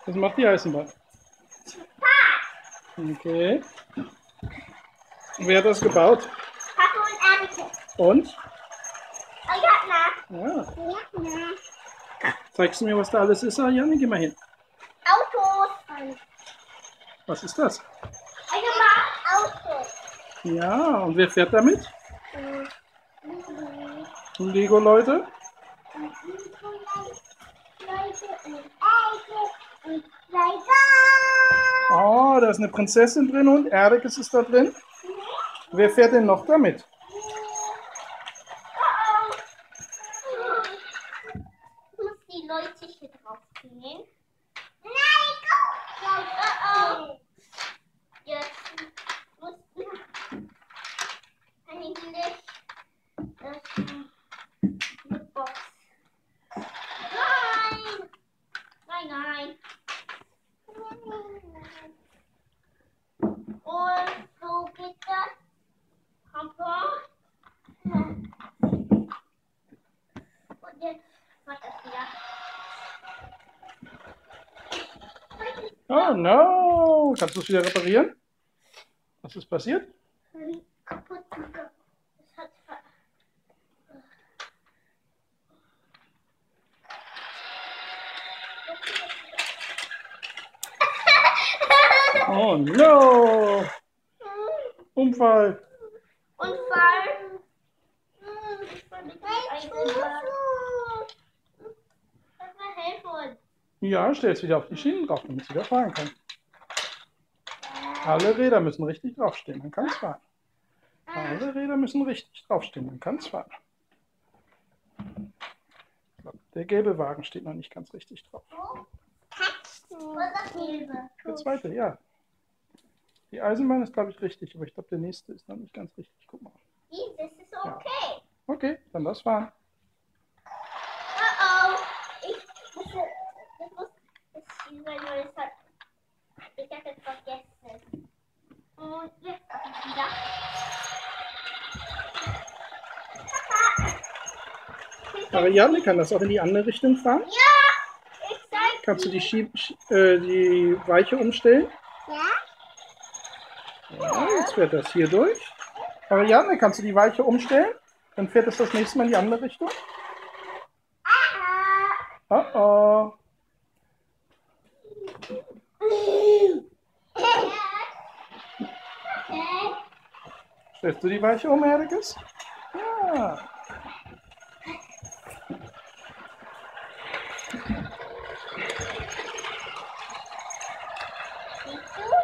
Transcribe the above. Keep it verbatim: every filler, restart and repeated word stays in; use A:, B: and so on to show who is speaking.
A: Was macht die Eisenbahn? Okay. Wer hat das gebaut?
B: Papa und Erika.
A: Und?
B: Oh ja,
A: Ja.
B: na. Ja, na.
A: Zeigst du mir, was da alles ist? Janne, geh mal hin.
B: Autos.
A: Was ist das?
B: Eine Autos.
A: Ja, und wer fährt damit?
B: Mhm.
A: Lego-Leute? Oh, da ist eine Prinzessin drin und Erdekes ist da drin. Wer fährt denn noch damit?
B: Ich muss die Leute hier drauf nehmen. Nein, guck! Oh, oh. Jetzt muss ich eigentlich eine Box. Nein! Nein, nein. Und so geht das. Papa. Und jetzt macht das wieder.
A: Oh no! Kannst du es wieder reparieren? Was ist passiert?
B: Kaputt. Es hat ver
A: Oh no! Unfall!
B: Unfall. Ich war mit Eisenbahn. Das war helfen.
A: Ja, stell es wieder auf die Schienen drauf, damit es wieder fahren kann. Alle Räder müssen richtig draufstehen, dann kann es fahren. Alle Räder müssen richtig draufstehen, dann kann es fahren. Der gelbe Wagen steht noch nicht ganz richtig drauf.
B: Wo ist das Gelbe?
A: Der zweite, ja. Die Eisenbahn ist, glaube ich, richtig, aber ich glaube, der nächste ist noch nicht ganz richtig. Guck mal.
B: Das ist okay.
A: Okay, dann lass fahren.
B: Oh oh. Ich muss, ich muss, das ist mein neues Hat. Ich habe es vergessen. Und jetzt habe ich wieder.
A: Aber Janne kann das auch in die andere Richtung fahren.
B: Ja, ich zeig
A: Kannst du die, Schieb äh, die Weiche umstellen?
B: Ja?
A: Ja, jetzt fährt das hier durch. Aber Janne, kannst du die Weiche umstellen? Dann fährt es das nächste Mal in die andere Richtung.
B: Ah,
A: Oh oh. Stellst du die Weiche um, Erdekes? Ja.
B: Siehst du?